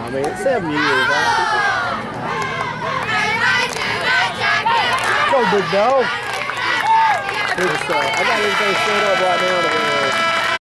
I mean, it's 7 years, right? Go, big dog. I got everything set up right now to